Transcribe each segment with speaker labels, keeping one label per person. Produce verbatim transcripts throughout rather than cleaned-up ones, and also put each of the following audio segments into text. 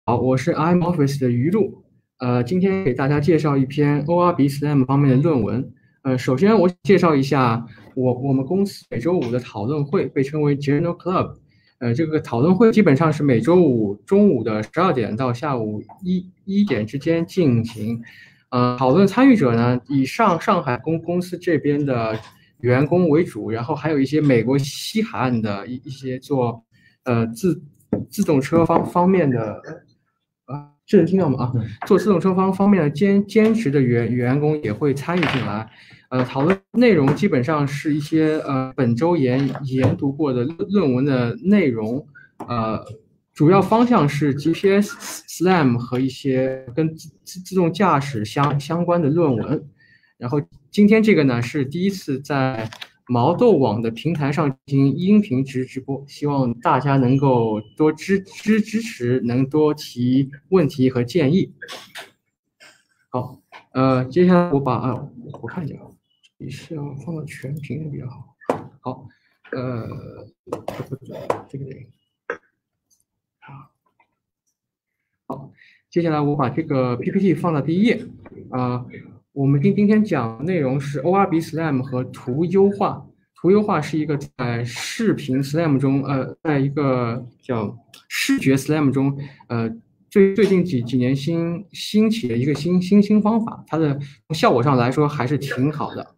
Speaker 1: 好，我是 iMoffice 的于路，呃，今天给大家介绍一篇 O R B SLAM 方面的论文。呃，首先我介绍一下我我们公司每周五的讨论会，被称为 Journal Club。呃，这个讨论会基本上是每周五中午的十二点到下午一一点之间进行。呃，讨论参与者呢，以上上海公公司这边的员工为主，然后还有一些美国西海岸的一一些做呃自自动车方方面的。啊，这能听到吗？啊，做自动车方方面的兼兼职的员员工也会参与进来。呃，讨论内容基本上是一些呃本周研研读过的论文的内容，呃，主要方向是 G P S、SLAM 和一些跟自自自动驾驶相相关的论文。然后今天这个呢是第一次在毛豆网的平台上进行音频直直播，希望大家能够多支支支持，能多提问题和建议。好，呃，接下来我把啊，我看一下，这里是要放到全屏的比较好。好，呃，这个得，好，好，接下来我把这个 P P T 放到第一页啊。呃我们今今天讲的内容是 O R B SLAM 和图优化。图优化是一个在视频 SLAM 中，呃，在一个叫视觉 SLAM 中，呃，最最近几几年新兴起的一个新新兴方法，它的效果上来说还是挺好的。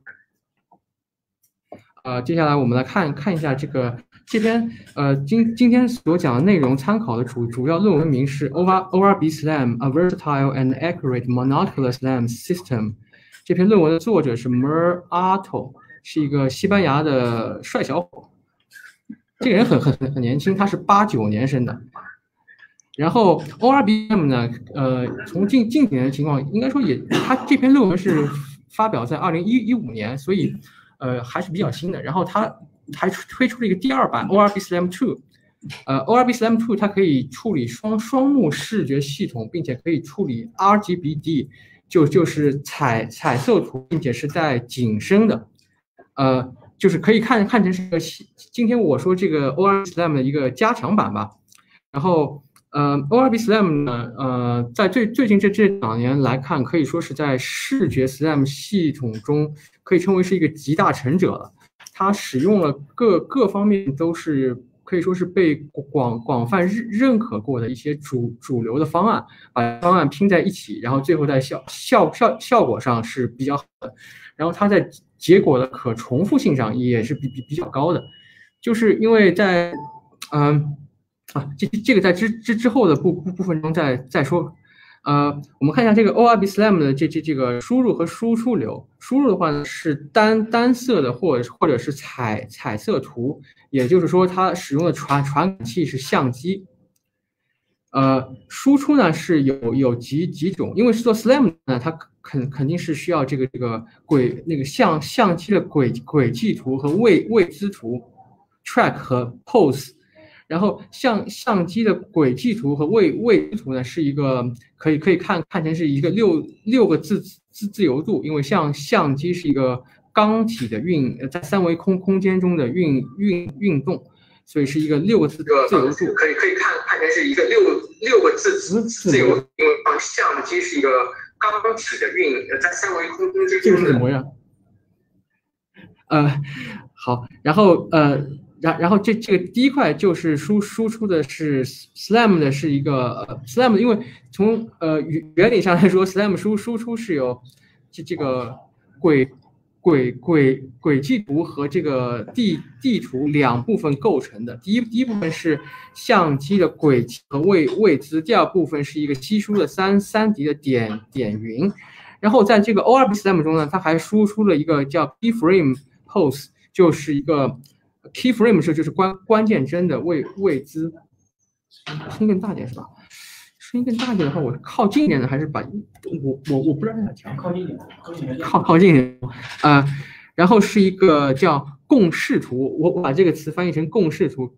Speaker 1: 呃，接下来我们来看看一下这个这篇呃今今天所讲的内容参考的主主要论文名是 O R B SLAM A Versatile and Accurate Monocular SLAM System。这篇论文的作者是 Mer Arto， 是一个西班牙的帅小伙。这个人很很很很年轻，他是八九年生的。然后 O R B SLAM 呢，呃，从近近几年的情况，应该说也，他这篇论文是发表在二零一五年，所以呃还是比较新的。然后他还推出了一个第二版 O R B SLAM 二。呃 ，O R B SLAM 二它可以处理双双目视觉系统，并且可以处理 R G B D， 就就是彩彩色图，并且是带景深的。呃，就是可以看看成是个今天我说这个 O R B SLAM 的一个加强版吧。然后呃 O R B SLAM 呢，呃，在最最近这这两年来看，可以说是在视觉 SLAM 系统中可以称为是一个集大成者了。它使用了各各方面都是可以说是被广广泛认认可过的一些主主流的方案，把方案拼在一起，然后最后在效效效效果上是比较好的。然后它在结果的可重复性上也是比比比较高的，就是因为在嗯。啊，这这个在之之之后的部部部分中再再说。呃，我们看一下这个 O R B SLAM 的这这这个输入和输出流。输入的话呢是单单色的或者或者是彩彩色图，也就是说它使用的传传感器是相机。呃，输出呢是有有几几种，因为是做 SLAM 呢，它肯肯定是需要这个这个轨那个相相机的轨轨迹图和位位姿图 track 和 pose。然后相相机的轨迹图和位位图呢，是一个可以可以看看成是一个六六个自自自由度，因为像相机是一个钢体的运在三维空空间中的运运运动，所以是一个六个自自由度，可以可以看看成是一个六六个自自自由，因为相机是一个钢体的运在三维空间中，这个是怎么样？呃，好，然后呃。然然后这这个第一块就是输输出的是 SLAM 的是一个、呃、SLAM， 因为从呃原理上来说 ，SLAM 输输出是由这这个轨轨轨轨迹图和这个地地图两部分构成的。第一第一部分是相机的轨迹和位位姿，第二部分是一个稀疏的三三 D 的点点云。然后在这个 O R B SLAM 中呢，它还输出了一个叫 keyframe pose， 就是一个。keyframe 是就是关关键帧的位位姿，声音更大点是吧？声音更大点的话，我靠近一点的还是把我我我不知道哪调，靠近一点，靠近一点，靠靠近一点，呃，然后是一个叫共视图，我我把这个词翻译成共视图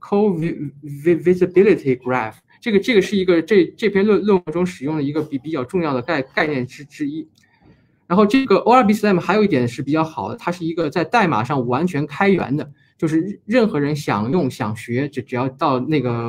Speaker 1: co-visibility graph， 这个这个是一个这这篇论论文中使用的一个比比较重要的概概念之之一。然后这个 O R B SLAM 还有一点是比较好的，它是一个在代码上完全开源的。就是任何人想用想学，只只要到那个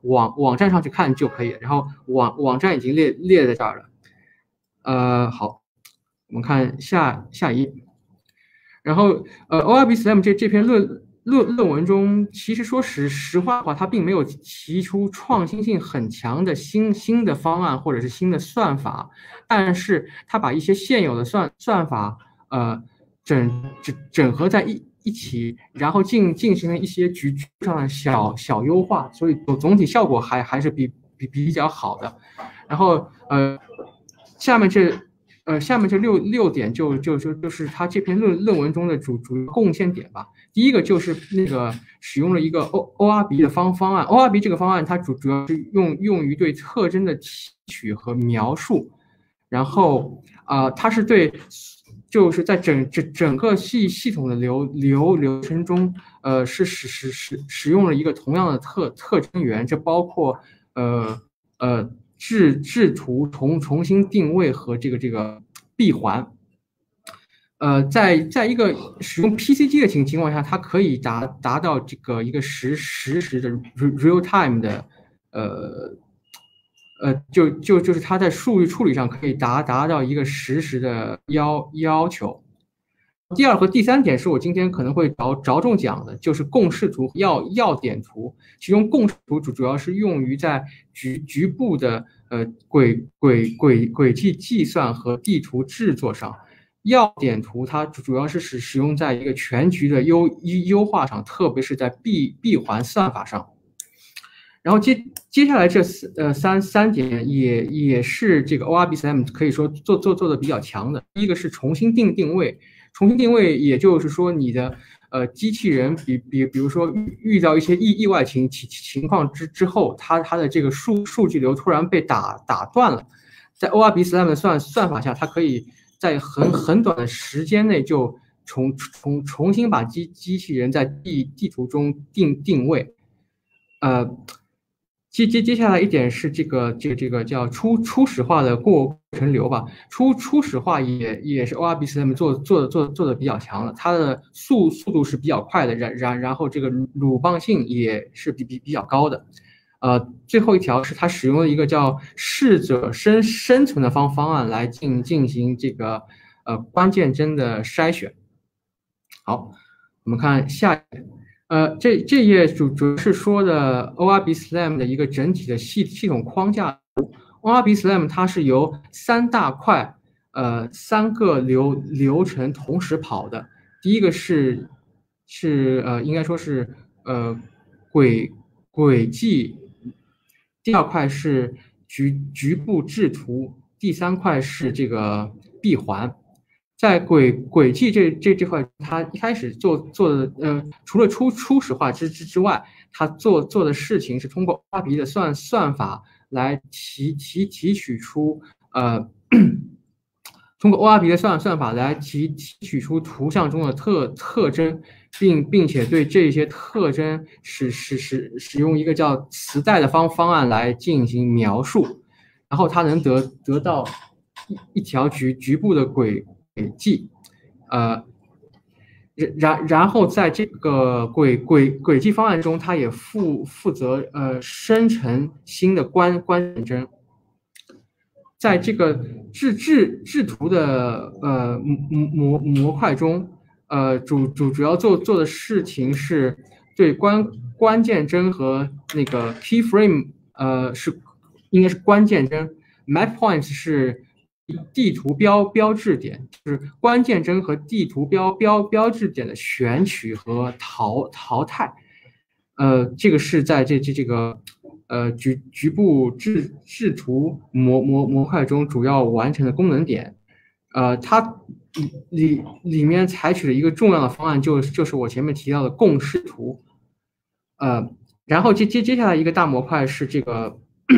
Speaker 1: 网网站上去看就可以了。然后网网站已经列列在这儿了。呃，好，我们看下下一页。然后呃 O R B Slam 这这篇论论论文中，其实说实实话的话，它并没有提出创新性很强的新新的方案或者是新的算法，但是它把一些现有的算算法呃整整整合在一一起，然后进进行了一些局局上的小小优化，所以总总体效果还还是比比比较好的。然后呃，下面这。呃，下面这六六点就就就就是他这篇论论文中的主主要贡献点吧。第一个就是那个使用了一个 O O R B 的方方案 ，O R B 这个方案它主主要是用用于对特征的提取和描述，然后啊、呃，它是对就是在整整整个系系统的流流流程中，呃，是使使使使用了一个同样的特特征源，这包括呃呃。制制图重重新定位和这个这个闭环，呃，在在一个使用 P C G 的情情况下，它可以达达到这个一个实实时的 real time 的，呃呃，就就就是它在数据处理上可以达达到一个实时的要要求。第二和第三点是我今天可能会着着重讲的，就是共视图、要要点图。其中共视图主主要是用于在局局部的呃轨轨轨轨迹计算和地图制作上，要点图它主要是使使用在一个全局的优优化上，特别是在闭闭环算法上。然后接接下来这呃三三点也也是这个 O R B Slam 可以说做做做的比较强的。第一个是重新定定位。重新定位，也就是说，你的呃机器人比比比如说遇遇到一些意意外情情情况之之后，它它的这个数数据流突然被打打断了，在 O R B Slam 的算算法下，它可以在很很短的时间内就重重重新把机机器人在地地图中定定位，呃。接接接下来一点是这个这个这个叫初初始化的过程流吧，初初始化也也是 O R B Slam 做做的做做的比较强的，它的速速度是比较快的，然然然后这个鲁棒性也是比比比较高的，呃，最后一条是它使用了一个叫适者生生存的方方案来进进行这个呃关键帧的筛选。好，我们看下一页。呃，这这页主主要是说的 O R B Slam 的一个整体的系系统框架。O R B Slam 它是由三大块，呃，三个流流程同时跑的。第一个是是呃，应该说是呃轨轨迹，第二块是局局部制图，第三块是这个闭环。在轨轨迹这这这块，他一开始做做的呃，除了初初始化之之之外，他做做的事情是通过 O R B 的算算法来提提提取出呃，通过 O R B 的算算法来提提取出图像中的特特征，并并且对这些特征使使使使用一个叫磁带的方方案来进行描述，然后它能得得到一一条局局部的轨。轨迹，呃，然然后在这个轨轨轨迹方案中，它也负负责呃生成新的关关键帧，在这个制制制图的呃模模模块中，呃主主主要做做的事情是对关关键帧和那个 keyframe 呃是应该是关键帧 ，map points 是。地图标标志点就是关键帧和地图标标标志点的选取和淘淘汰，呃，这个是在这这这个呃局局部制制图模模模块中主要完成的功能点，呃，它里里面采取了一个重要的方案，就就是我前面提到的共视图，呃，然后接接接下来一个大模块是这个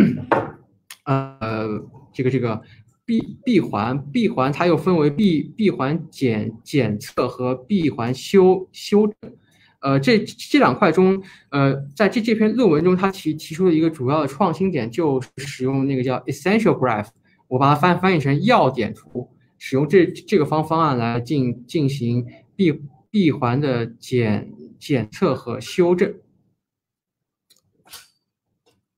Speaker 1: 呃这个这个。闭闭环闭环它又分为闭闭环检检测和闭环修修正，呃，这这两块中，呃，在这这篇论文中，他提提出了一个主要的创新点，就是使用那个叫 essential graph， 我把它翻翻译成要点图，使用这这个方方案来进进行闭闭环的检检测和修正。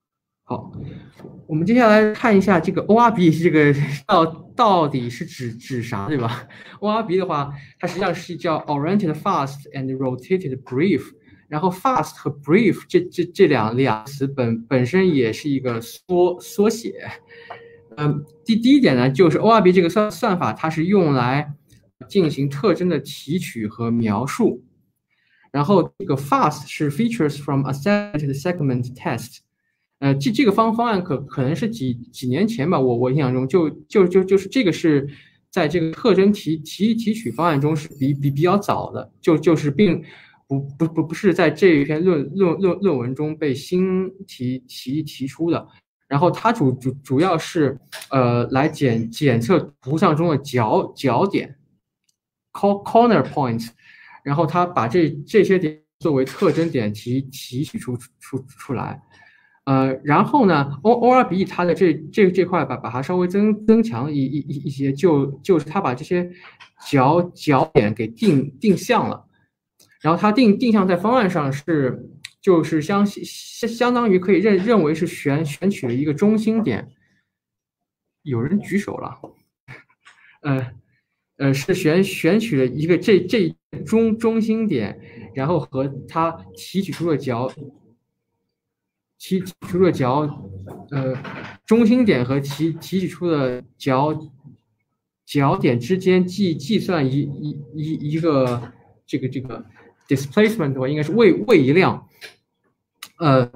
Speaker 1: 好，我们接下来看一下这个 O R B 这个到到底是指指啥，对吧 ？O R B 的话，它实际上是叫 Oriented Fast and Rotated Brief， 然后 Fast 和 Brief 这这这两两词本本身也是一个缩缩写。嗯，第第一点呢，就是 O R B 这个算算法，它是用来进行特征的提取和描述。然后这个 Fast 是 Features from a Selected Segment Test。呃，这这个方方案可可能是几几年前吧，我我印象中就就就就是这个是在这个特征提提提取方案中是比比比较早的，就就是并不不不不是在这一篇论论论论文中被新提提提出的。然后它主主主要是呃来检检测图像中的角角点 corner points， 然后它把这这些点作为特征点提提取出出出来。呃，然后呢 ，O O R B 它的这这这块把把它稍微增增强一一一一些，就就是它把这些角角点给定定向了，然后它定定向在方案上是就是相相相当于可以认认为是选选取了一个中心点。有人举手了，呃呃是选选取了一个这这中中心点，然后和它提取出的角。提取出的角，呃，中心点和提提取出的角角点之间计计算一一一一个这个这个 displacement 的话，应该是位位移量，呃，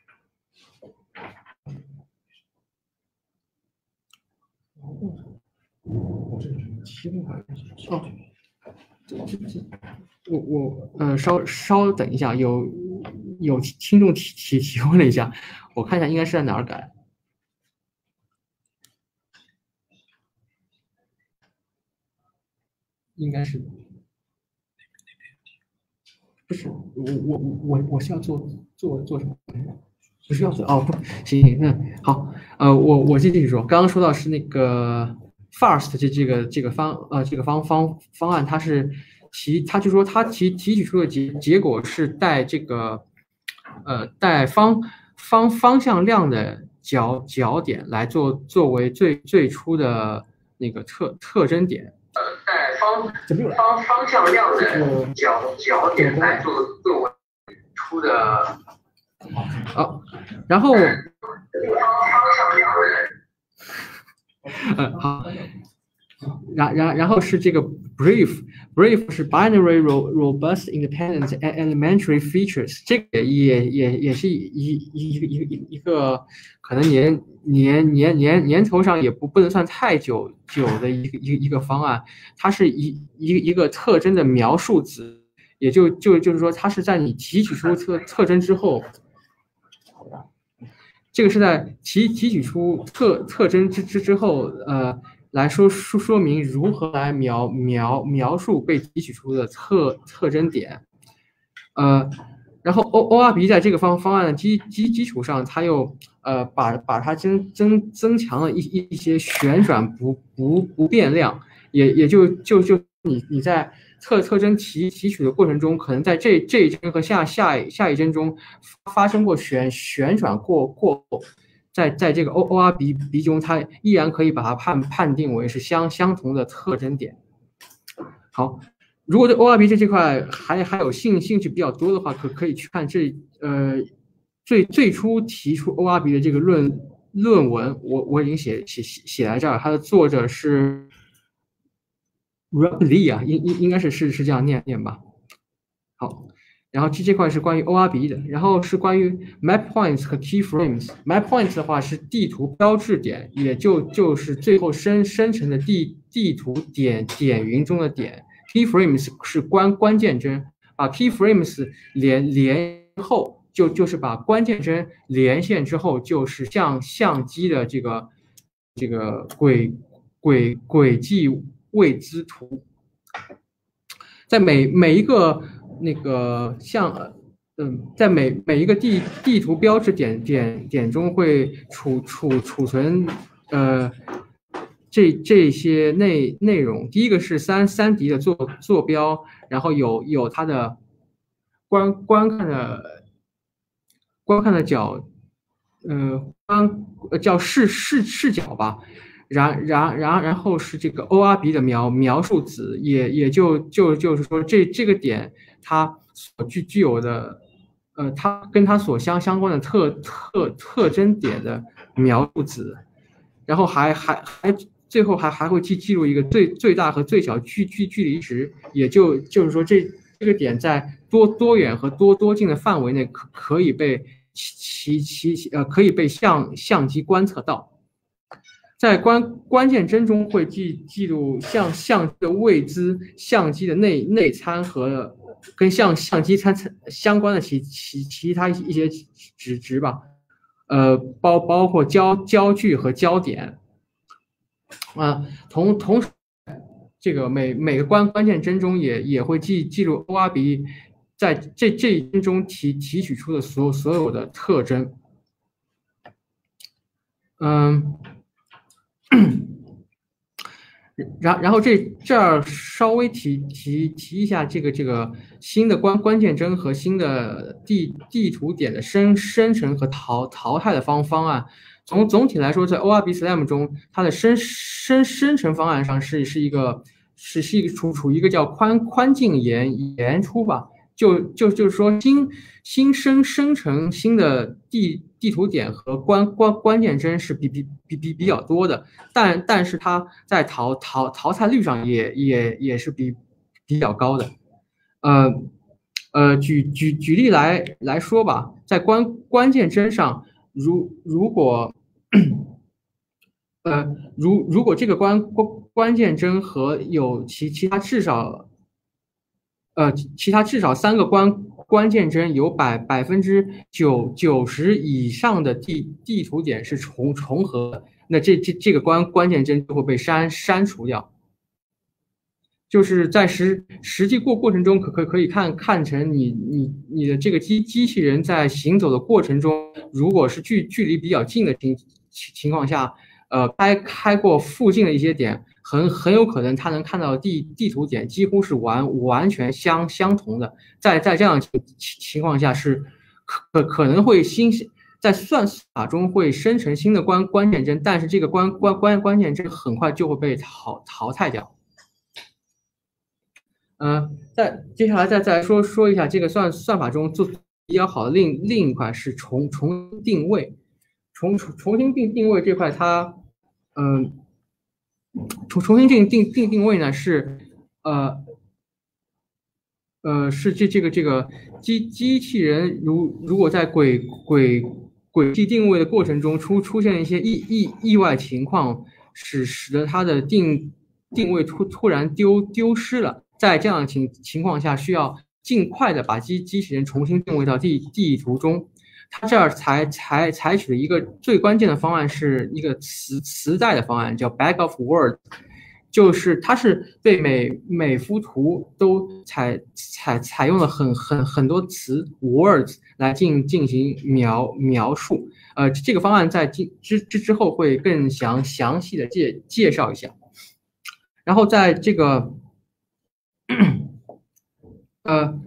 Speaker 1: 我这是提问还是哦？这这这，我我呃稍稍等一下，有有听众提提提问了一下，我看一下应该是在哪儿改，应该是不是我我我我是要做做做什么？不是要做哦不行行那好呃我我继续说，刚刚说到是那个 Fast 这这个这个方呃这个方方方案，它是。提，他就说他提提取出的结结果是带这个，呃，带方方方向量的角角点来做作为最最初的那个特特征点，呃，带方方方向量的角角点来做作为出的，啊，然后方方向量的，嗯好。然然然后是这个 brief brief 是 binary robust independent elementary features， 这个也也也是一一一个一个一个可能年年年年年头上也不不能算太久久的一个一个一个方案，它是一一个一个特征的描述子，也就就就是说它是在你提取出特特征之后，这个是在提提取出特特征之之之后，呃。来说说说明如何来描描描述被提取出的特特征点，呃，然后 O O R B 在这个方方案的基基基础上，它又呃把把它增增增强了一一一些旋转不不不变量，也也就就就你你在特特征提提取的过程中，可能在这这一帧和下下下一帧中发生过旋旋转过过后。在在这个 O O R B B 中，它依然可以把它判判定为是相相同的特征点。好，如果对 O R B 这这块还还有兴兴趣比较多的话，可可以去看这呃最最初提出 O R B 的这个论论文，我我已经写写写在这儿，它的作者是 Rob Lee 啊，应应应该是是是这样念念吧。好。然后这这块是关于 O R B 的，然后是关于 map points 和 keyframes。map points 的话是地图标志点，也就就是最后生生成的地地图点点云中的点。keyframes 是关关键帧，把 keyframes 连连后就就是把关键帧连线之后，就是像相机的这个这个轨轨轨迹位姿图，在每每一个。那个像，嗯，在每每一个地地图标志点点点中会储储储存，呃，这这些内内容。第一个是三三 D 的坐坐标，然后有有它的观观看的观看的角呃关呃叫视视视角吧，然然然然后是这个 O R B 的描描述子，也也就就就是说这这个点它所具具有的，呃，它跟它所相相关的特特特征点的描述子，然后还还还最后还还会记记录一个最最大和最小距距距离值，也就就是说这这个点在多多远和多多近的范围内可可以被其其其呃可以被相相机观测到。在关关键帧中会记记录相相机的位姿、相机的内内参和跟相相机参相关的其其其他一些值值吧，呃，包包括焦焦距和焦点啊，同同时这个每每个关关键帧中也也会记记录 O R B 在这这一帧中提提取出的所有所有的特征，嗯。然然后这这儿稍微提提提一下这个这个新的关关键帧和新的地地图点的生生成和淘淘汰的方方案。从总体来说，在 O R B SLAM 中，它的生生生成方案上是是一个是是一个处处于一个叫宽宽进严严出吧。就就就是说新新生生成新的地地图点和关关关键帧是比比比比比较多的，但但是它在淘淘淘汰率上也也也是比比较高的。呃呃，举举举例来来说吧，在关关键帧上，如如果呃如如果这个关关关键帧和有其其他至少呃，其他至少三个关关键帧有百百分之九九十以上的地地图点是重重合的，那这这这个关关键帧就会被删删除掉。就是在实实际过过程中，可可可以看看成你你你的这个机机器人在行走的过程中，如果是距距离比较近的情情情况下，呃，开开过附近的一些点，很很有可能它能看到地地图点几乎是完完全相相同的。在在这样情情况下是可可能会新在算法中会生成新的关关键帧，但是这个关关关关键帧很快就会被淘淘汰掉。呃，再接下来再再说说一下这个算算法中做比较好的另另一块是重重定位，重重重新定定位这块它，嗯、呃，重重新定定定定位呢是，呃呃是这这个这个机机器人如如果在轨轨轨迹定位的过程中出出现一些意意意外情况，使使得它的定定位突突然丢丢失了。在这样的情情况下，需要尽快的把机机器人重新定位到地地图中。它这儿采采采取的一个最关键的方案是一个磁磁带的方案，叫 Bag of Words，就是它是对每每幅图都采采采用了很很很多词 words 来进进行描描述。呃，这个方案在之之之后会更详详细的介介绍一下。然后在这个呃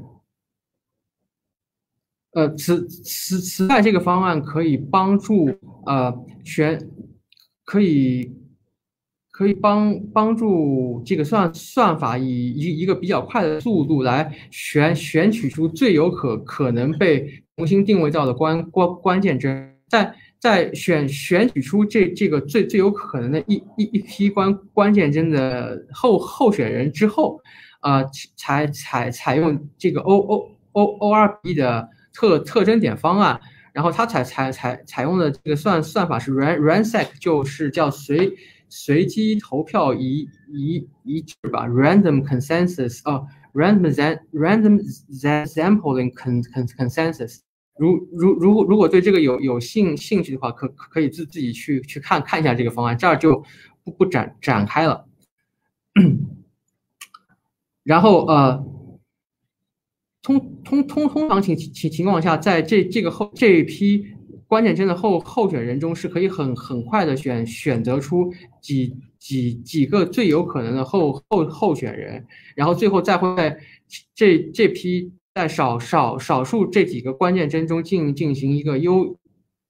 Speaker 1: 呃，磁磁磁带这个方案可以帮助呃选，可以可以帮帮助这个算算法以一一个比较快的速度来选选取出最有可可能被重新定位到的关关关键帧，在在选选取出这这个最最有可能的一一一批关关键帧的候候选人之后，呃，采采采用这个 O O O O R B 的特特征点方案，然后它采采采采用的这个算算法是 ran ransack，就是叫随随机投票一一一致吧 ，random consensus 哦 random random sampling con con consensus。如如如果如果对这个有有兴兴趣的话，可可以自自己去去看看一下这个方案，这儿就不不展展开了。然后呃。通通通通常情情情况下，在这这个后这一批关键帧的候候选人中，是可以很很快的选选择出几几几个最有可能的候候候选人，然后最后再会在这这批在少少少数这几个关键帧中进进行一个优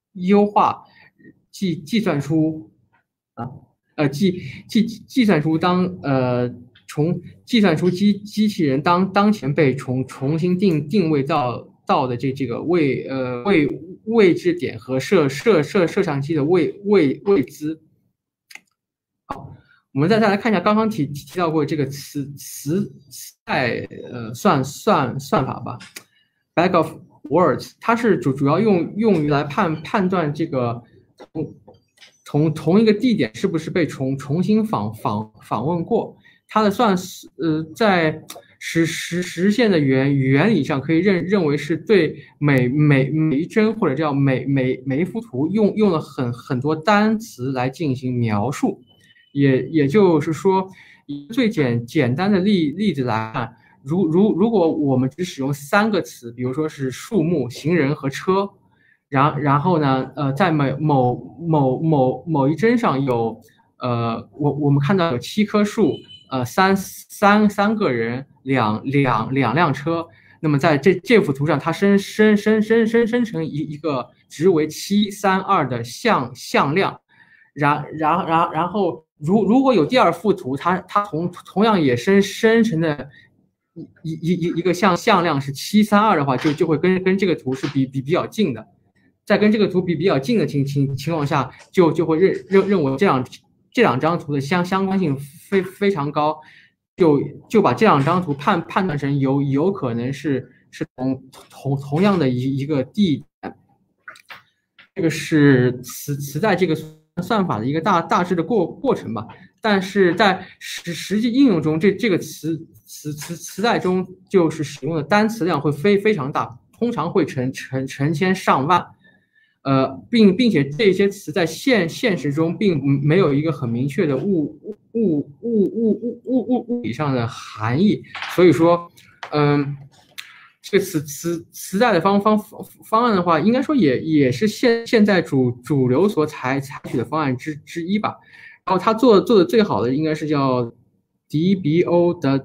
Speaker 1: 优化计计算出啊呃计计计算出当呃从计算出机机器人当当前被重重新定定位到到的这这个位呃位位置点和摄摄摄摄像机的位位位姿。好，我们再再来看一下刚刚提提到过这个磁磁磁带呃算算算法吧 ，Bag of Words， 它是主主要用用于来判判断这个同同同一个地点是不是被重重新访访访问过。它的算呃在实实实现的原原理上可以认认为是对每每每一帧或者叫每每每一幅图用用了很很多单词来进行描述。也也就是说，以最简简单的例例子来看，如如如果我们只使用三个词，比如说是树木、行人和车，然然后呢，呃，在某某某某某一帧上有，呃，我我们看到有七棵树，呃，三三三个人，两两两辆车。那么在这这幅图上，它生生生生生生成一一个值为七三二的向向量，然然然然后。如如果有第二幅图，它它同同样也生生成的一一一一个向向量是七三二的话，就就会跟跟这个图是比比比较近的，在跟这个图比比较近的情情情况下，就就会认认认为这两这两张图的相相关性非非常高，就就把这两张图判判断成有有可能是是同同同样的一一个地点。这个是磁磁带这个算法的一个大大致的过过程吧，但是在实实际应用中，这这个磁磁磁磁带中就是使用的单词量会非非常大，通常会成成成千上万，呃，并并且这些词在现现实中并没有一个很明确的物物物物物物物物理上的含义，所以说，嗯。这个磁磁磁带的方方方案的话，应该说也也是现现在主主流所采采取的方案之之一吧。然后他做做的最好的应该是叫 D B O 的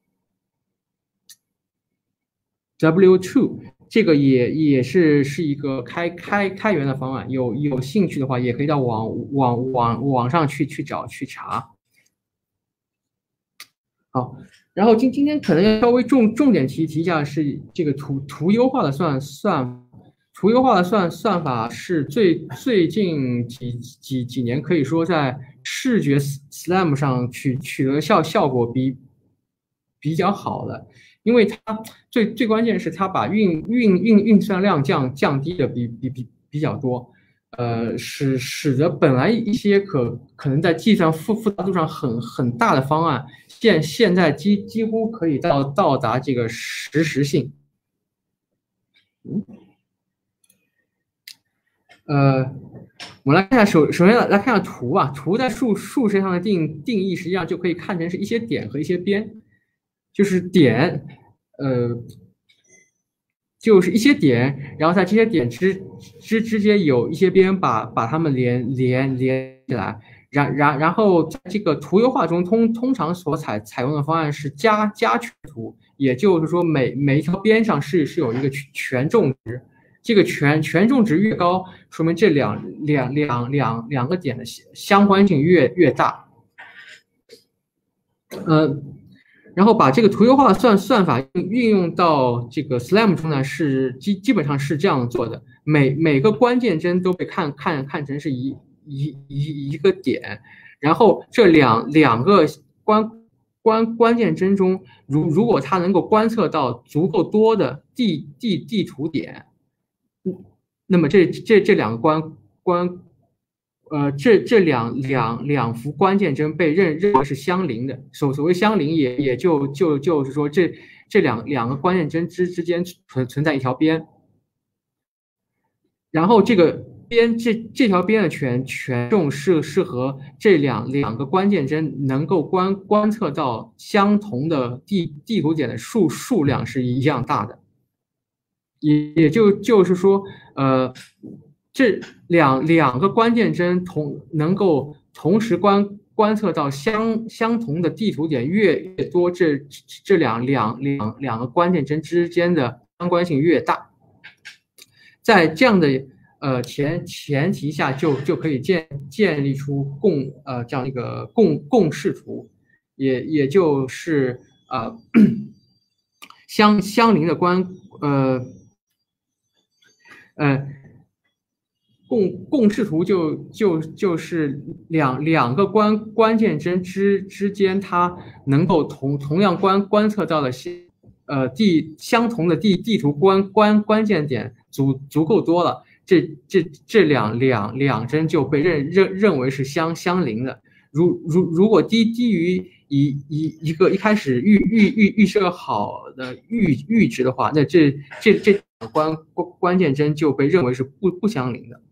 Speaker 1: W 二， 这个也也是是一个开开开源的方案。有有兴趣的话，也可以到网网网网上去去找去查。好。然后今今天可能要稍微重重点提提一下是这个图图优化的算算图优化的算算法是最最近几几几年可以说在视觉 S L A M 上取取得效效果比比较好的，因为它最最关键是它把运运运运算量降降低的比比比比较多，呃，使使得本来一些可可能在计算复复杂度上很很大的方案。现现在几几乎可以到到达这个实时性。嗯，呃，我来看一下，首首先来看下图啊，图在数数学上的定定义实际上就可以看成是一些点和一些边，就是点，呃，就是一些点，然后在这些点之之之间有一些边把把它们连连连起来。然然然后在这个图优化中，通通常所采采用的方案是加加权图，也就是说每每一条边上是是有一个权重值，这个权权重值越高，说明这两两两两两个点的相关性越越大。呃，然后把这个图优化算算法运用到这个 S L A M 中呢，是基基本上是这样做的，每每个关键帧都被看看看成是一。一一一个点，然后这两两个关关关键帧中，如如果它能够观测到足够多的地地地图点，那么这这这两个关关呃这这两两两幅关键帧被认认为是相邻的。所所谓相邻也也就就就是说这这两两个关键帧之之间存存在一条边，然后这个。边这这条边的权权重是是和这两两个关键帧能够观观测到相同的地地图点的数数量是一样大的，也也就就是说，呃，这两两个关键帧同能够同时观观测到相相同的地图点越越多，这这两两两两个关键帧之间的相关性越大，在这样的。 呃前前提下就就可以建建立出共呃这样一个共共视图，也也就是呃相相邻的关呃呃共共视图就就就是两两个关关键帧之之间，它能够同同样观观测到的呃地相同的地地图关关关键点足足够多了，这这这两两两帧就被认认认为是相相邻的。如如如果低低于一一一个一开始预预预预设好的阈阈值的话，那这这这关关关键帧就被认为是不不相邻的。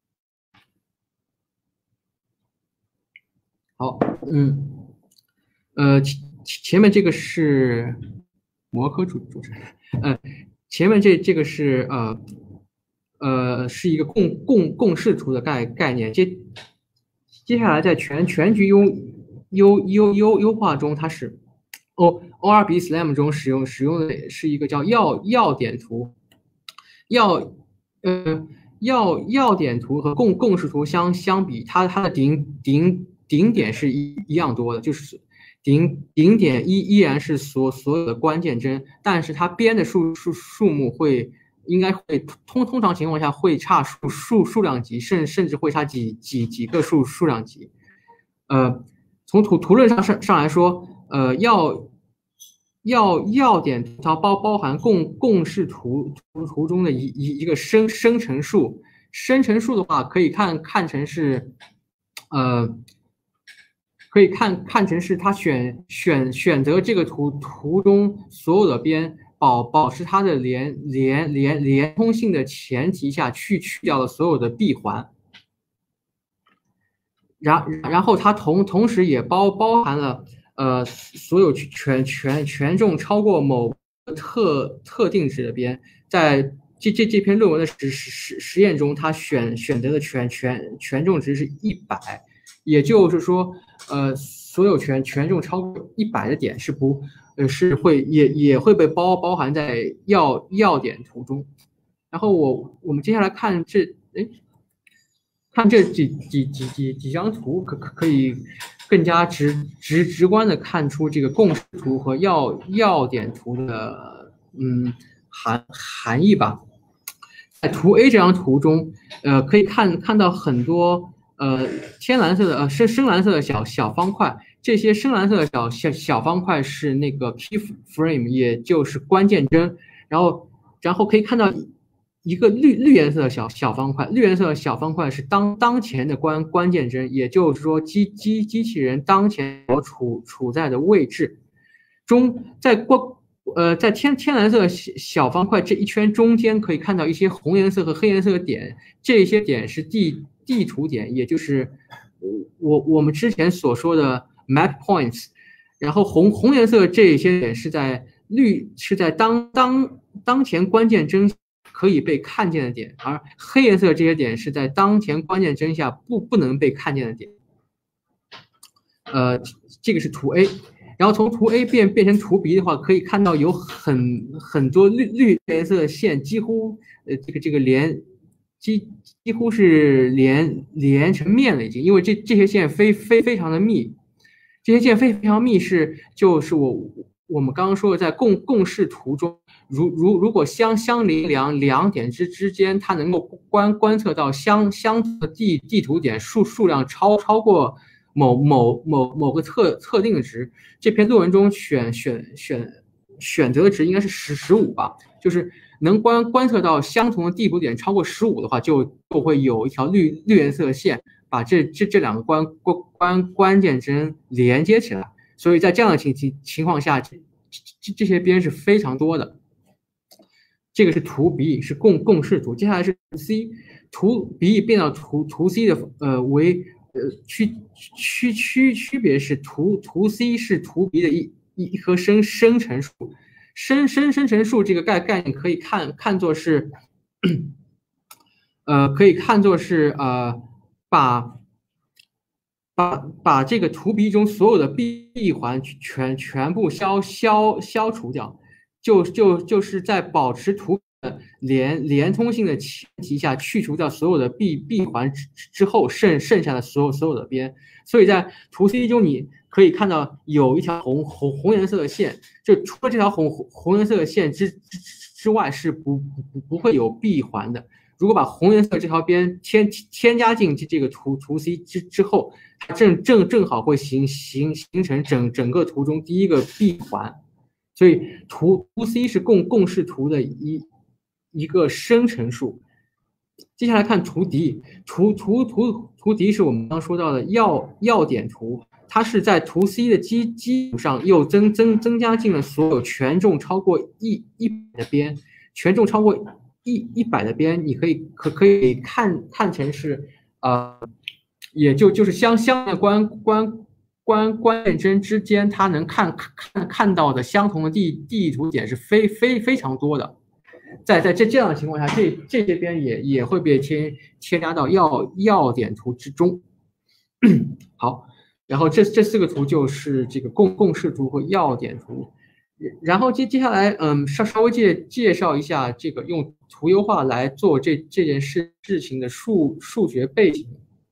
Speaker 1: 好，嗯，呃，前前面这个是摩科主主持人，呃，前面这这个是呃呃是一个共共共视图的概概念。接接下来在全全局优优优优优化中，它是 O O R B SLAM 中使用使用的是一个叫要要点图，要呃要要点图和共共视图相相比，它它的顶顶顶点是一一样多的，就是顶顶点依依然是所所有的关键帧，但是它边的数数数目会应该会通通常情况下会差数数数量级，甚甚至会差几几几个数数量级。呃，从图图论上上上来说，呃要要要点图它包包含共共视图图图中的一一一个生生成数，生成数的话可以看看成是呃。可以看看成是它选选选择这个图图中所有的边保保持它的连连连连通性的前提下去去掉了所有的闭环，然然后它同同时也包包含了呃所有权权权重超过某特特定值的边，在这这这篇论文的实实实验中，它选选择的权权权重值是一百。也就是说，呃，所有权权重超过一百的点是不，呃，是会也也会被包包含在要要点图中。然后我我们接下来看这，哎，看这几几几几几张图，可可可以更加直直直观的看出这个共识图和要要点图的嗯含含义吧。在图 A 这张图中，呃，可以看看到很多。呃，天蓝色的呃深深蓝色的小小方块，这些深蓝色的小小小方块是那个 key frame， 也就是关键帧。然后，然后可以看到一个绿绿颜色的小小方块，绿颜色的小方块是当当前的关关键帧，也就是说机机机器人当前所处处在的位置中，在关呃在天天蓝色小小方块这一圈中间可以看到一些红颜色和黑颜色的点，这些点是地。地图点，也就是我我们之前所说的 map points， 然后红红颜色这些点是在绿是在当当当前关键帧可以被看见的点，而黑颜色这些点是在当前关键帧下不不能被看见的点。呃，这个是图 A， 然后从图 A 变变成图 B 的话，可以看到有很很多绿绿颜色的线几乎呃这个这个连。几几乎是连连成面了已经，因为这这些线非非非常的密，这些线非非常密是就是我我们刚刚说的在共共视图中，如如如果相相邻两两点之之间，它能够观观测到相相同的地地图点数数量超超过某某某某个特特定的值。这篇论文中选选选选择的值应该是十十五吧，就是。能观观测到相同的地图点超过十五的话，就就会有一条绿绿颜色的线把这这这两个关关关关键帧连接起来。所以在这样的情情情况下，这这这些边是非常多的。这个是图 B， 是共共视图。接下来是图 C， 图 B 变到图图 C 的呃为呃区区区区别是图图 C 是图 B 的一一一颗生生成数。生生生成数这个概概念可以看看作是，呃，可以看作是呃，把把把这个图 B 中所有的闭环全全部消消消除掉，就就就是在保持图连连通性的前提下去除掉所有的闭闭环之之后剩剩下的所有所有的边，所以在图 C 中你可以看到有一条红红红颜色的线，就除了这条红红颜色的线之之之外是不不不会有闭环的。如果把红颜色这条边添添加进这个图图 C 之之后，它正正正好会形形形成整整个图中第一个闭环，所以图图 C 是共共视图的一一个生成数。接下来看图 D， 图图图图 D 是我们刚说到的要要点图，它是在图 C 的基基础上又增增增加进了所有权重超过一一百的边，权重超过一一百的边，你可以可可以看看成是呃，也就就是相相的关关关关键帧之间，它能看看看到的相同的地地图点是非非非常多的。在在这这样的情况下，这这些边也也会被添添加到要要点图之中。好，然后这这四个图就是这个共共视图和要点图。然后接接下来，嗯，稍稍微介介绍一下这个用图优化来做这这件事事情的数数学背景。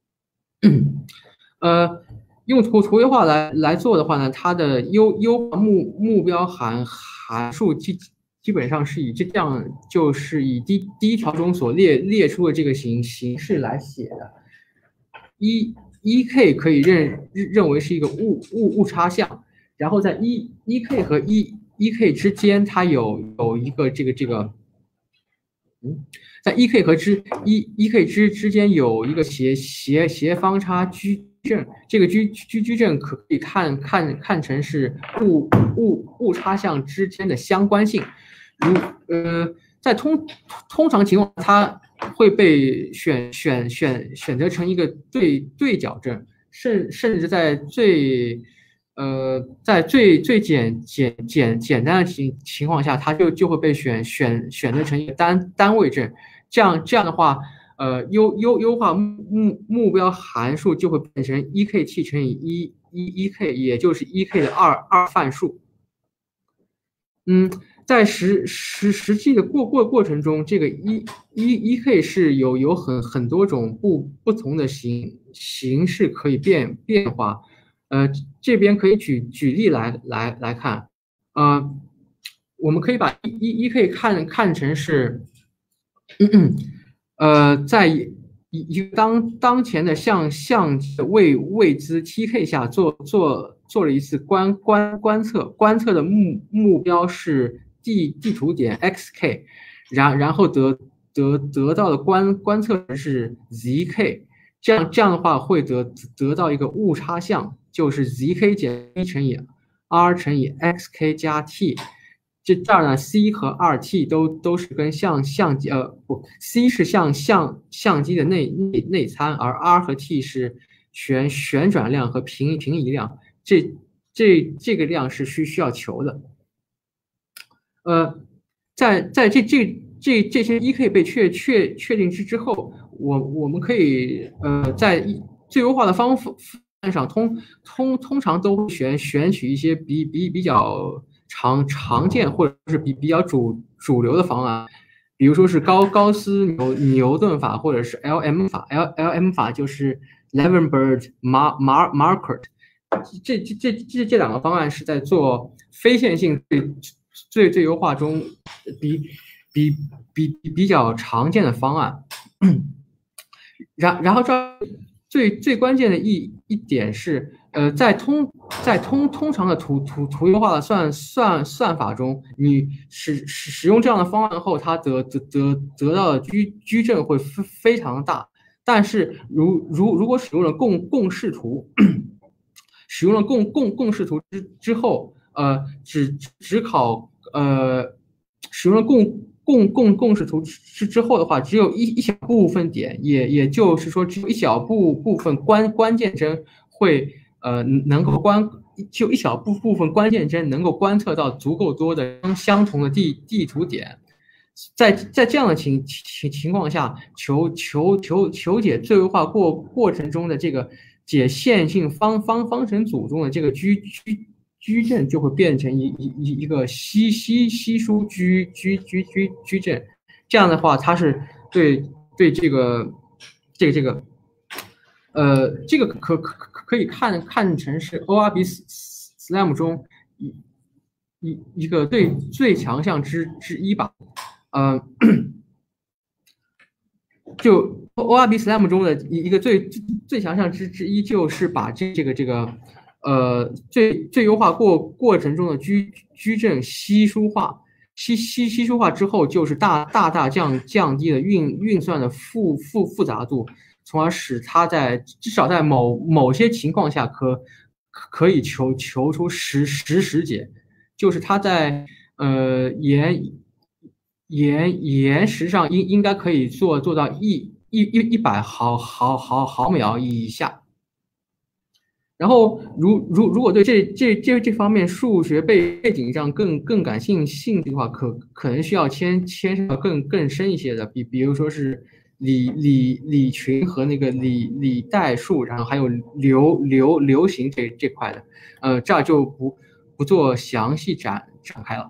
Speaker 1: 呃，用图图优化来来做的话呢，它的优优化目目标函函数基基本上是以这样，就是以第第一条中所列列出的这个形形式来写的。一一 k 可以认认为是一个误误误差项。然后在一一 k 和一一 k 之间，它有有一个这个这个，嗯，在一 k 和之一一 k 之之间有一个斜斜斜方差矩阵，这个矩矩矩阵可以看看看成是误误误差项之间的相关性。如呃，在通通常情况，它会被选选选选择成一个对对角阵，甚甚至在最呃，在最最简简简简单的情情况下，它就就会被选选选择成一个单单位阵，这样这样的话，呃，优优优化目目目标函数就会变成一 k t 乘以一一一 k， 也就是一 k 的二二范数。嗯，在实实实际的过过过程中，这个一一一 k 是有有很很多种不不同的形形式可以变变化。呃，这边可以举举例来来来看，呃，我们可以把一一 k 看看成是，嗯嗯，呃，在一一当当前的象象位位姿 T K 下做做做了一次观观观测，观测的目目标是地地图点 X K， 然然后得得得到的观观测值是 Z K， 这样这样的话会得得到一个误差项。就是 zk 减一乘以 r 乘以 xk 加 t， 这这儿呢 c 和 二 t 都都是跟相相机呃不 c 是像相相机的内内内参，而 r 和 t 是旋旋转量和平平移量，这这这个量是需需要求的。呃，在在这这这这些 一 k 被确确确定之之后，我我们可以呃在最优化的方法上通通通常都会选选取一些比比比较常常见或者是比比较主主流的方案，比如说是高高斯牛牛顿法或者是 L M 法 ，L L M 法就是 Levenberg Mar Mar Marquardt， 这这这这这两个方案是在做非线性最最最优化中比比比比较常见的方案，然然后这。最最关键的一一点是，呃，在通在通通常的图图图优化的算算算法中，你使使使用这样的方案后，它得得得得到的矩矩阵会非非常大。但是如如如果使用了共共视图，使用了共共共视图之之后，呃，只只考呃使用了共。共共共视图之之后的话，只有一一小部分点，也也就是说，只有一小部部分关关键帧会呃能够观，就一小部部分关键帧能够观测到足够多的相同的地地图点。在在这样的情情情况下，求求求求解最优化过过程中的这个解线性方方方程组中的这个矩矩。矩阵就会变成一一一一个稀稀稀疏矩矩矩矩矩阵， 这样的话，它是对对这个这个这个呃这个可可可可以看看成是 O R B S L A M 中一一一个最最强项之之一吧，呃。就 O R B S L A M 中的一一个最最强项之之一，就是把这这个这个呃最最优化过过程中的矩矩阵稀疏化，稀稀稀疏化之后，就是大大大降降低了运运算的复复复杂度，从而使它在至少在某某些情况下可可以求求出实实时解，就是它在呃延。延延时上应应该可以做做到一一一一百毫毫毫毫秒以下。然后，如如如果对这这这这方面数学背背景上更更感兴兴趣的话，可可能需要牵牵涉到更更深一些的，比比如说是李李李群和那个李李代数，然后还有流流流行这这块的，呃，这儿就不不做详细展展开了。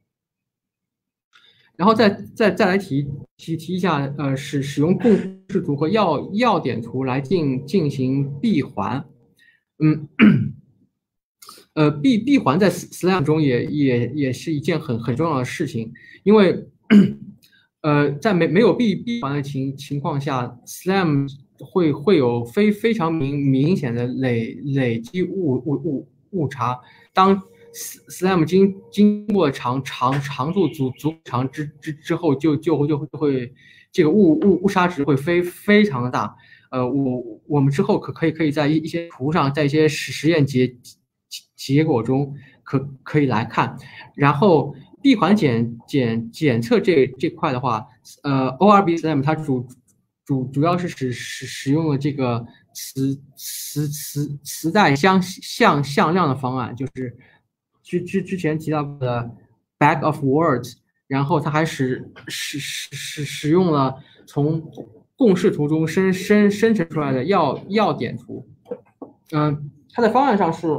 Speaker 1: 然后再再再来提提提一下，呃，使使用共识图和要要点图来进进行闭环，嗯，呃，闭闭环在 S L A M 中也也也是一件很很重要的事情，因为，呃，在没没有闭闭环的情情况下 ，S L A M 会会有非非常明明显的累累积误误误误差，当 S L A M 经经过长长长度足足长之之之后，就就会就会就会这个误误误差值会非非常的大。呃，我我们之后可可以可以在一一些图上，在一些实实验结结果中可可以来看。然后闭环检检检测这这块的话，呃 ，O R B S L A M 它主主主要是使使使用了这个磁磁磁磁带相向向量的方案，就是。之之之前提到的 bag of words， 然后它还使使使使使用了从共识图中生生生成出来的要要点图，嗯、呃，它的方案上是，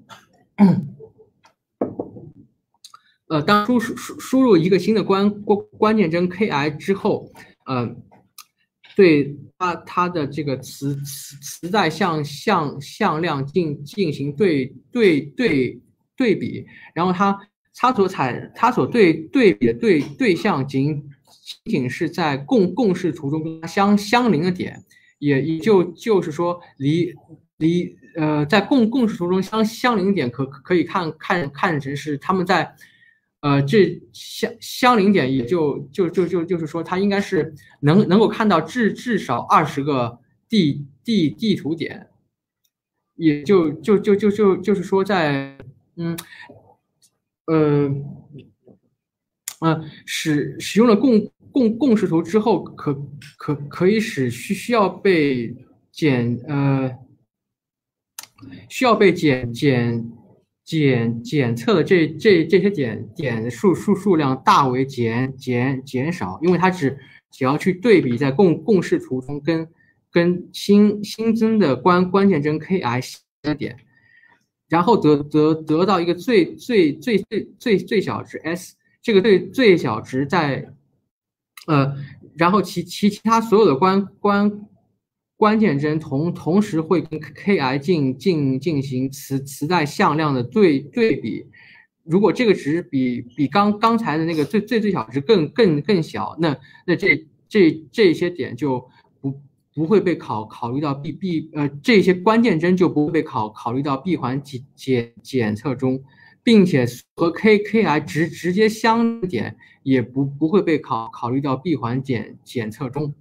Speaker 1: 呃，当输输输入一个新的关关关键帧 ki 之后，呃，对它它的这个磁磁磁带向向向量进进行对对对。对比，然后它它所采它所对对比的对对象仅仅是在共共识图中相相邻的点，也也就就是说离离呃在共共识图中相相邻的点可可以看看看成是他们在呃这相相邻点，也就就就就就是说它应该是能能够看到至至少二十个地地地图点，也就就就就就就是说在。嗯，呃，呃，使使用了共共共识图之后，可可可以使需需要被检呃需要被检检检检测的这这这些点点的数数数量大为减减减少，因为它只只要去对比在共共识图中跟跟新新增的关关键帧 ki 的点。然后得得得到一个最最最最最最小值 s， 这个最最小值在，呃，然后其其其他所有的关关关键帧同同时会跟 ki 进进进行磁磁带向量的对对比，如果这个值比比刚刚才的那个最最最小值更更更小，那那这这这些点就不。不会被考考虑到闭闭呃这些关键帧就不会被考考虑到闭环检检检测中，并且和 K Ki 直直接相点也不不会被考考虑到闭环检检测中。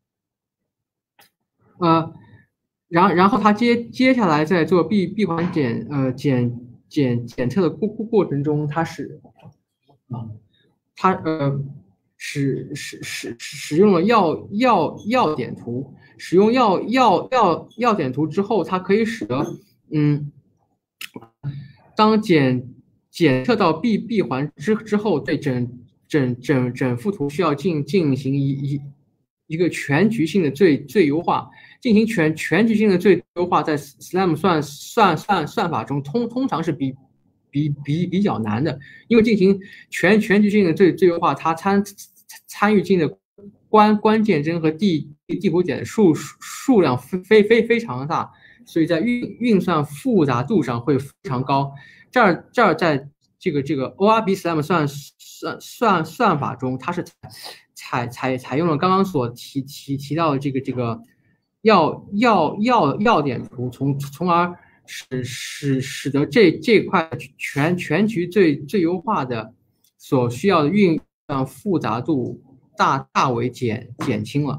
Speaker 1: 呃，然然后它接接下来在做闭闭环检呃检检检测的过过程中，它是啊，它呃。使使使使用了要要要点图，使用要要要要点图之后，它可以使得，嗯，当检检测到闭闭环之之后，对整整整整幅图需要进进行一一一个全局性的最最优化，进行全全局性的最优化，在 S L A M 算算算算法中通通常是比。比比比较难的，因为进行全全局性的最最优化，它参参与进的关关键帧和地地图点的数数量非非非常大，所以在运运算复杂度上会非常高。这儿这儿在这个这个 O R B SLAM 算算算算法中，它是采采采用了刚刚所提提提到的这个这个要要要要点图，从从而使使使得这这块全全局最最优化的所需要的运算复杂度大大为减减轻了。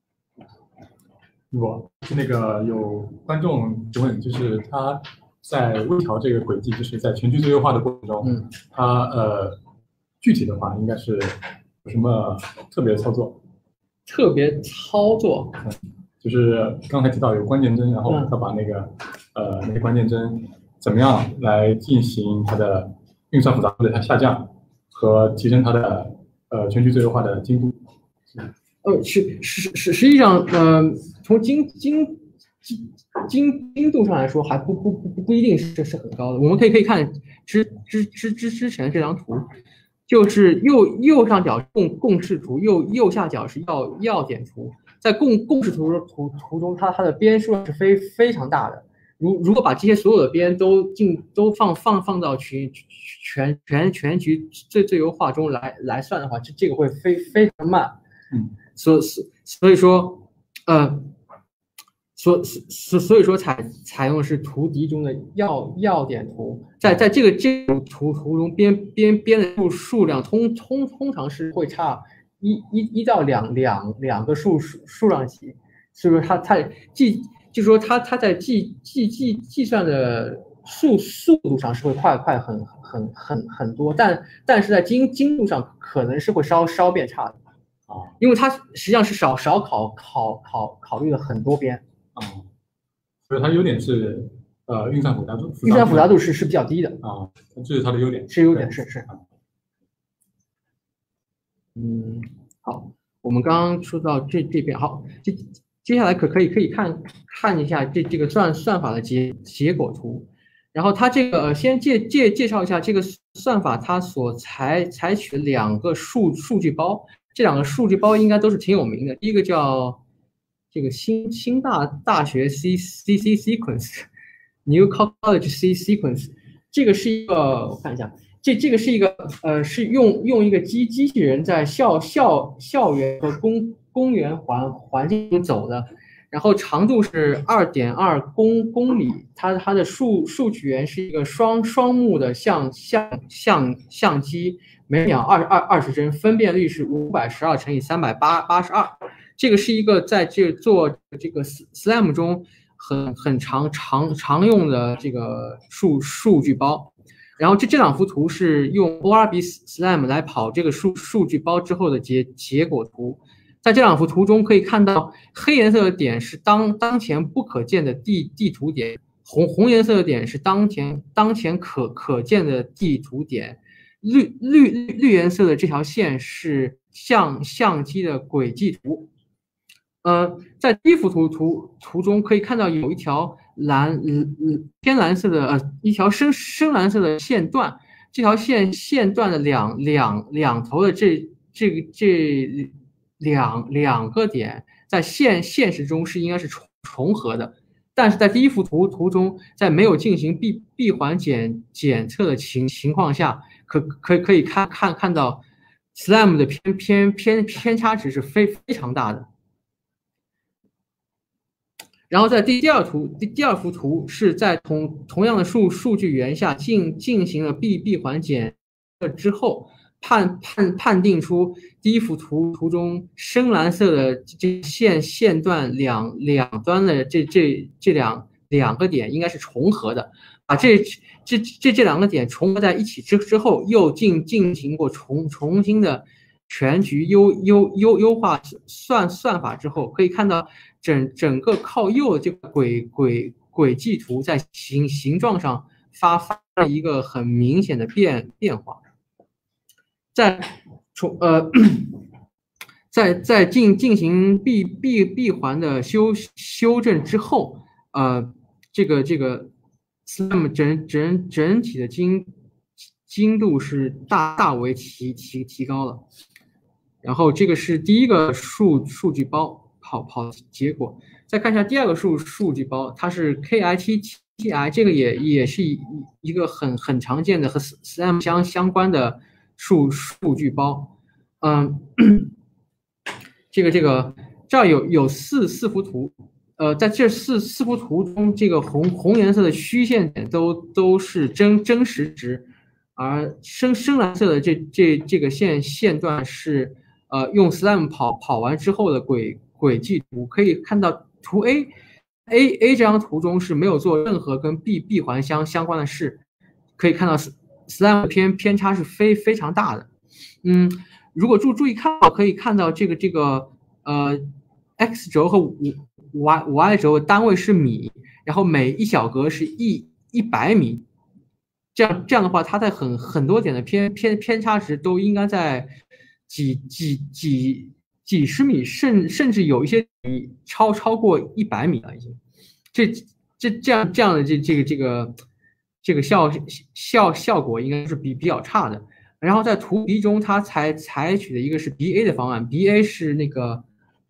Speaker 2: 我那个有观众提问，就是他在微调这个轨迹，就是在全局最优化的过程中，
Speaker 1: 嗯，
Speaker 2: 他呃具体的话应该是有什么特别操作？
Speaker 1: 特别操作，
Speaker 2: 嗯，就是刚才提到有关键帧，然后
Speaker 1: 嗯
Speaker 2: 他把那个、呃那个关键帧怎么样来进行它的运算复杂度的它下降和提升它的呃全局最优化的精度。
Speaker 1: 呃，实实实实际上，呃，从精精精精精度上来说，还不不不不不一定是是很高的。我们可以可以看之之之之之前这张图，就是右右上角共共视图，右右下角是要要点图。在共共视图图图中，它它的边数是非非常大的。如如果把这些所有的边都进都放放放到全全全全局最最优化中来来算的话，这这个会非非常慢。
Speaker 2: 嗯。
Speaker 1: 所所所以说，呃，所所所以说采采用的是图集中的要要点图，在在这个这个图图中边边边的数数量通通通常是会差一一一到两两两个数数数量级，所以说它它计就是说它它在计计计计算的速速度上是会快快很很很很多，但但是在精精度上可能是会稍稍变差的。
Speaker 2: 啊，
Speaker 1: 因为它实际上是少少考考考考虑了很多边
Speaker 2: 啊，所以它优点是呃运算复杂度，
Speaker 1: 运算复杂度是是比较低的
Speaker 2: 啊，这是它的优点，
Speaker 1: 是优点，是是。嗯，好，我们刚刚说到这这边，好，接接下来可可以可以看看一下这这个算算法的结结果图，然后它这个先介介介绍一下这个算法它所采采取的两个数数据包。这两个数据包应该都是挺有名的，第一个叫这个新新大大学 C C C sequence，New College C sequence， 这个是一个我看一下，这这个是一个呃是用用一个机机器人在校校校园和公公园环环境中走的，然后长度是二点二公公里，它它的数数据源是一个双双目的相相相相机。每秒二二二十帧，分辨率是五百十二乘以三百八八十二。这个是一个在这做这个 S L A M 中很很常常常用的这个数数据包。然后这这两幅图是用 O R B S L A M 来跑这个数数据包之后的结结果图。在这两幅图中可以看到，黑颜色的点是当当前不可见的地地图点，红红颜色的点是当前当前可可见的地图点。绿绿绿颜色的这条线是相相机的轨迹图，呃，在第一幅图图图中可以看到有一条蓝嗯偏蓝色的呃一条深深蓝色的线段，这条线线段的两两两头的这这个这两两个点在现现实中是应该是重重合的。但是在第一幅图图中，在没有进行闭闭环检检测的情情况下，可可可以看看看到 S L A M 的偏偏偏偏差值是非非常大的。然后在第第二图第第二幅图是在同同样的数数据源下进进行了闭闭环检测之后，判判判定出第一幅图图中深蓝色的这线线段两两端的这这这两两个点应该是重合的，把这这这这两个点重合在一起之之后，又进进行过重重新的全局优优优优化算算法之后，可以看到整整个靠右的这个轨轨轨迹图在形形状上发发了一个很明显的变变化。在重呃，在在进进行闭闭闭环的修修正之后，呃，这个这个 S L A M 整整整体的精精度是大大为提提提高了。 然后这个是第一个数数据包跑跑结果。再看一下第二个数数据包，它是 K I T T I， 这个也也是一一个很很常见的和 S L A M 相相关的数数据包。嗯，这个这个这儿有有四四幅图，呃，在这四四幅图中，这个红红颜色的虚线点都都是真真实值，而深深蓝色的这这这个线线段是呃用 S L A M 跑跑完之后的轨轨迹图，可以看到。图 A A A 这张图中是没有做任何跟 B 闭环相相关的事，可以看到 S L A M 偏偏差是非非常大的。嗯，如果注注意看到，可以看到这个这个呃 X 轴和 Y Y 轴的单位是米，然后每一小格是一一百米，这样这样的话，它在很很多点的偏偏偏差值都应该在几几几。几十米，甚甚至有一些米超超过一百米了，已经。这这这样这样的这这个这个这个效效效果应该是比比较差的。然后在图 B 中，它才采取的一个是 B A 的方案 ，B A 是那个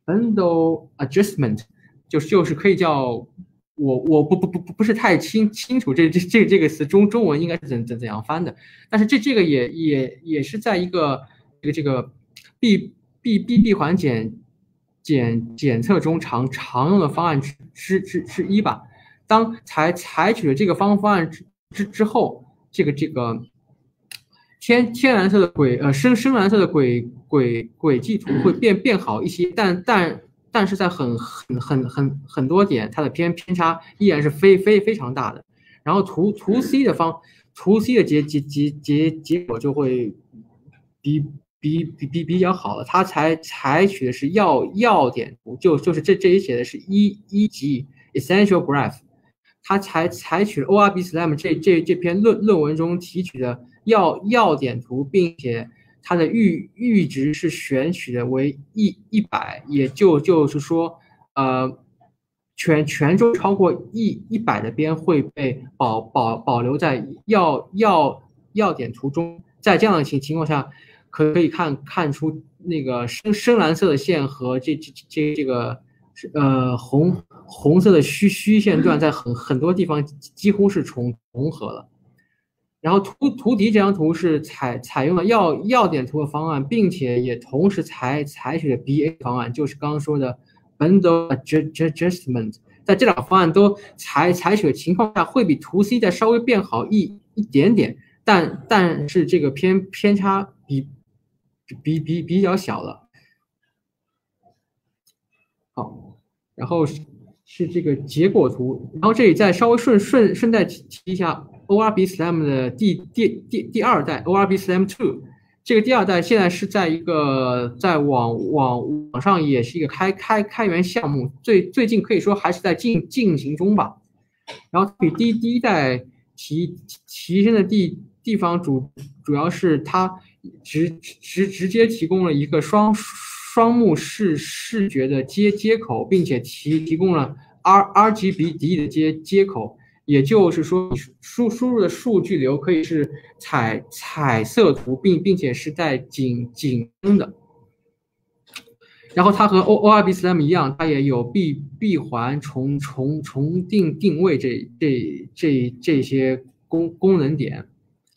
Speaker 1: bundle adjustment， 就是就是可以叫我我不不不不不是太清清楚这这这这个词中中文应该是怎怎怎样翻的，但是这这个也也也是在一个这个这个 B。闭闭闭环检检检测中常常用的方案之之之之一吧。当采采取了这个方方案之之之后，这个这个天天蓝色的轨呃深深蓝色的轨轨轨迹图会变变好一些，但但但是在很很很很很多点，它的偏偏差依然是非非非常大的。然后图图 C 的方图 C 的结结结结结果就会比。比比比比较好了，它才采取的是要要点图，就就是这这里写的是一一级 essential graph， 它才采取了 O R B S L A M 这这这篇论论文中提取的要要点图，并且它的阈阈值是选取的为一一百，也就就是说，呃，全全周超过一一百的边会被保保保留在要要要点图中，在这样的情情况下。可以看看出那个深深蓝色的线和这这这这个呃红红色的虚虚线段在很很多地方几乎是重重合了。然后图图底这张图是采采用了要要点图的方案，并且也同时采采取了 B A 方案，就是刚刚说的 bundle adjustment。在这两个方案都采采取的情况下，会比图 C 再稍微变好一一点点，但但是这个偏偏差比。比比比较小了，好，然后是是这个结果图，然后这里再稍微顺顺顺带提提一下 O R B S L A M 的第第第第二代 O R B S L A M 二， 这个第二代现在是在一个在网网网上也是一个开开开源项目，最最近可以说还是在进进行中吧，然后比第第一代提提升的地地方主主要是它。直直直接提供了一个双双目视视觉的接接口，并且提提供了 R R G B D 的接接口，也就是说，输输入的数据流可以是彩彩色图，并并且是带景景深的。然后它和 O O R B S L A M 一样，它也有闭闭环重重重定定位这这这这些功功能点。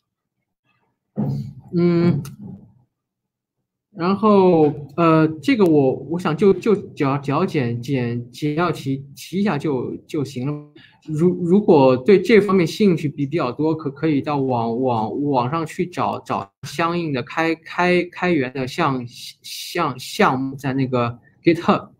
Speaker 1: 嗯，然后呃，这个我我想就就只要只要简简简要提提一下就就行了。如如果对这方面兴趣比比较多，可可以到网网网上去找找相应的开开开源的项项项目，在那个 GitHub。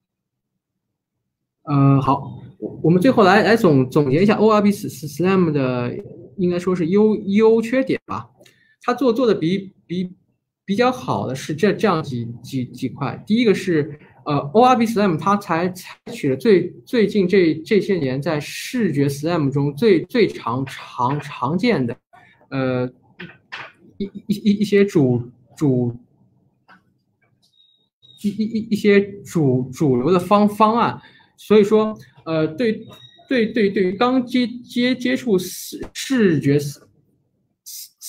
Speaker 1: 呃，好，我们最后来来总总结一下 O R B S L A M 的应该说是优优缺点吧。他做做的比比比较好的是这这样几几几块。第一个是呃 O R B S L A M 它才采取了最最近这这些年在视觉 S L A M 中最最常常常见的呃一一一一些主主一一一些主主流的方方案，所以说呃对对对对于刚接接接触视视觉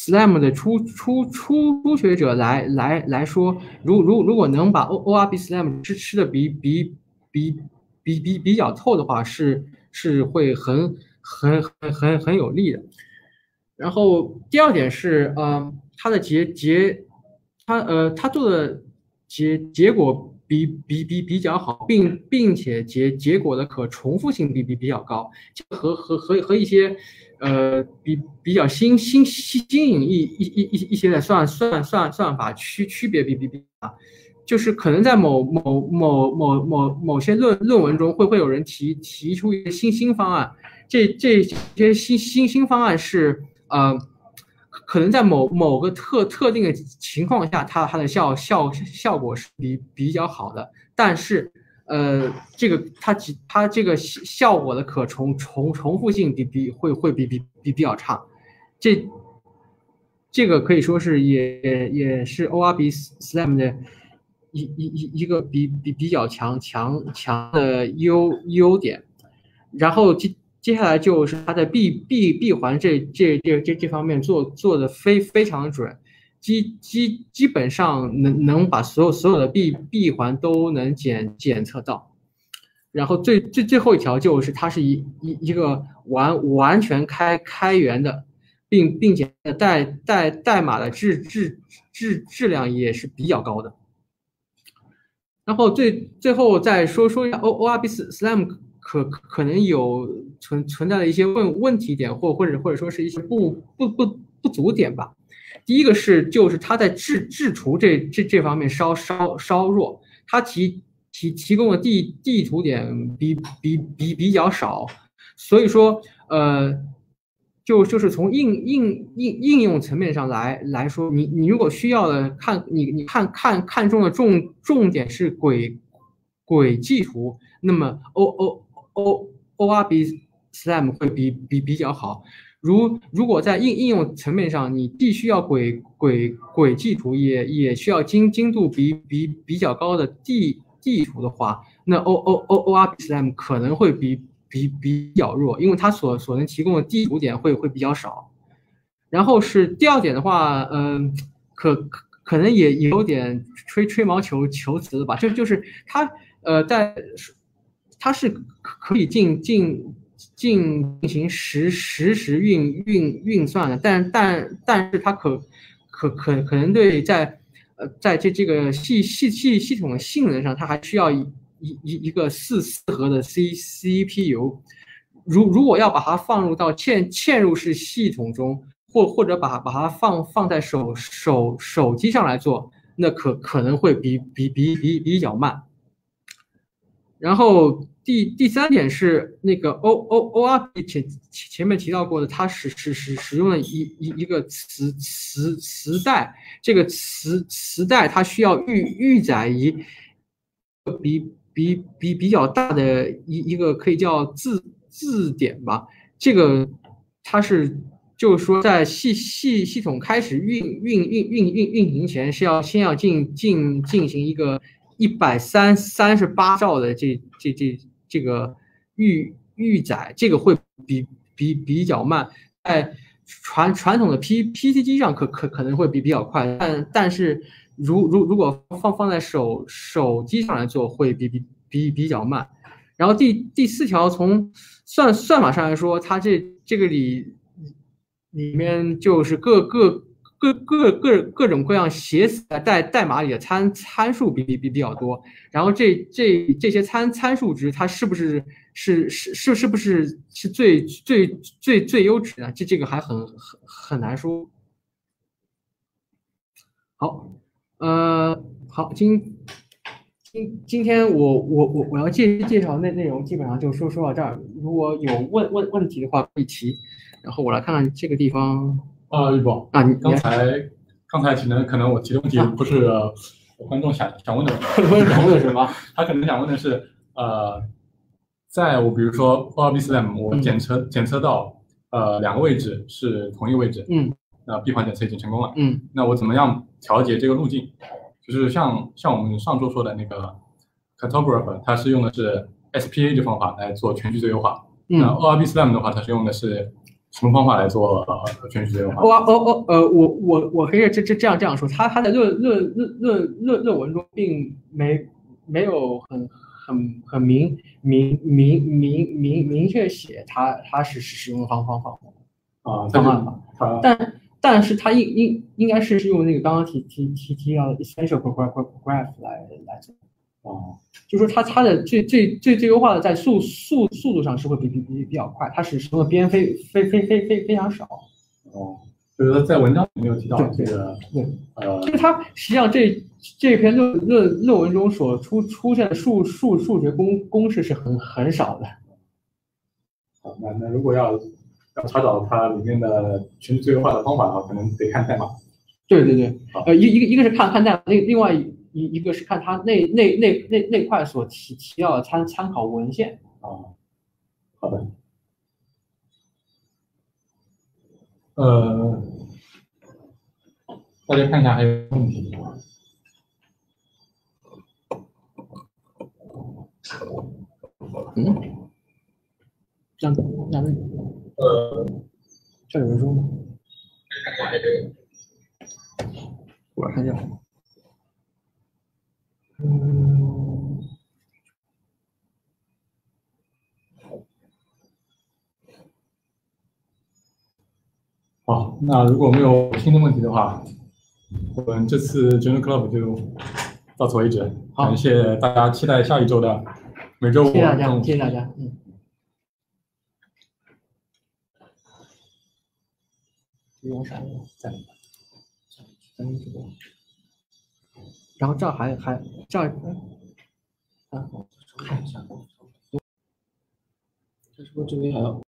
Speaker 1: SLAM 的初初初初学者来来来说，如如如果能把 O O R B SLAM 吃吃的比比比比比比较透的话，是是会很很很很很有利的。然后第二点是，呃，它的结结，它呃，它做的结结果比比比比较好，并并且结结果的可重复性比比比较高，和和和和一些呃比比较新新新新颖一一一一一些的算算算算法区区别比比比啊，就是可能在某某某某某某些论论文中会会有人提提出一些新新方案，这这些新新新方案是。呃，可能在某某个特特定的情况下，它它的效效效果是比比较好的，但是呃，这个它它这个效果的可重重重复性比比会会比比比比较差，这这个可以说是也也是 O R B SLAM 的一一一一个比比比较强强强的优优点，然后接接下来就是它的闭闭闭环这这这这这方面做做的非非常的准，基基基本上能能把所有所有的闭闭环都能检检测到，然后最最最后一条就是它是一一一个完完全开开源的，并并且代代代码的质质质质量也是比较高的。然后最最后再说说一下 O O R B SLAM。可可能有存存在的一些问问题点，或或者或者说是一些不不不不足点吧。第一个是就是它在制制图这这这方面稍稍稍弱，它提提提供的地地图点比比比比较少，所以说呃就就是从应应应应用层面上来来说，你你如果需要的看你你看看看中的重重点是轨轨迹图，那么 O O O O R B SLAM 会比比比较好。如如果在应应用层面上，你既需要轨轨轨迹图，也也需要精精度比比比较高的地地图的话，那 O O O O R B SLAM 可能会比比比较弱，因为它所所能提供的地图点会会比较少。然后是第二点的话，嗯、呃，可可能也也有点吹吹毛求求疵吧，就就是它呃在。它是可以进进进行实实时运运运算的，但但但是它可可可可能对在呃在这这个系系系系统的性能上，它还需要一一一个四四核的 C C P U。如如果要把它放入到嵌嵌入式系统中，或或者把把它放放在手手手机上来做，那可可能会比比比比比较慢。然后第第三点是那个 O O O R B 前前面提到过的，它使使使使用了一一一个磁磁磁带，这个磁磁带它需要预预载一比比比比较大的一一个可以叫字字典吧，这个它是就是说在系系系统开始运运运运运运行前，是要先要进进进行一个。一百三三十八兆的这这这这个预预载，这个会比比比较慢，在传传统的 P P C 机上可可可能会比比较快，但但是如如如果放放在手手机上来做，会比比比比较慢。然后第第四条，从算算法上来说，它这这个里里面就是各各。各各各各种各样写死在代代码里的参参数比比比比较多，然后这这这些参参数值它是不是是是是是不是是最最最最优质呢？这这个还很很很难说。好，呃，好，今今今天我我我我要介介绍内内容基本上就说说到这儿，如果有问问问题的话可以提，然后我来看看这个地方。
Speaker 2: 啊，玉宝
Speaker 1: 啊，你
Speaker 2: 刚才刚才可能可能我提的问题不是、呃、观众想想问的，
Speaker 1: 想问的什么？
Speaker 2: 他可能想问的是，呃，在我比如说 O R B SLAM 我检测、嗯、检测到呃两个位置是同一个位置，
Speaker 1: 嗯，
Speaker 2: 那闭环检测已经成功了，
Speaker 1: 嗯，
Speaker 2: 那我怎么样调节这个路径？就是像像我们上周说的那个 Cartographer， 它是用的是 S P A 这方法来做全局最优化，
Speaker 1: 嗯，
Speaker 2: 那 O R B SLAM 的话，它是用的是什么方法来做呃全局最优化？
Speaker 1: 哦哦哦，呃，我我我可以这这这样这样说，他他在论论论论论论文中并没没有很很很明明明明明明确写他他是使用的方方法
Speaker 2: 啊，
Speaker 1: 方案吧，
Speaker 2: 他
Speaker 1: 但但是他应应应该是用那个刚刚提提提提到的 essential graph 来来做。
Speaker 2: 哦，
Speaker 1: 就是说它它的最最最最优化的在速速速度上是会比比比比较快，它使用的边非非非非非非常少。
Speaker 2: 哦，就是说在文章里没有提到这个，
Speaker 1: 对，
Speaker 2: 呃，
Speaker 1: 就是它实际上这这篇论论论文中所出出现的数数数学公公式是很很少的。
Speaker 2: 好，那那如果要要查找它里面的全局最优化的方法的话，可能得看代码。
Speaker 1: 对对对，呃，一一个一个是看看代码，另另外一一个是看它那那那那那块所提提到的参参考文献。
Speaker 2: 啊，好的。呃，大家看一下还有问题吗？
Speaker 1: 嗯，那那
Speaker 2: 呃，
Speaker 1: 这有人说吗？我看一下。嗯。
Speaker 2: 好，那如果没有新的问题的话，我们这次 Journal Club 就到此为止。感谢大家，期待下一周的每周五。
Speaker 1: 谢谢大家，谢谢大家，嗯。用啥呀？在里边。然后这儿还还这儿，啊，看一下，这是不是这边还要？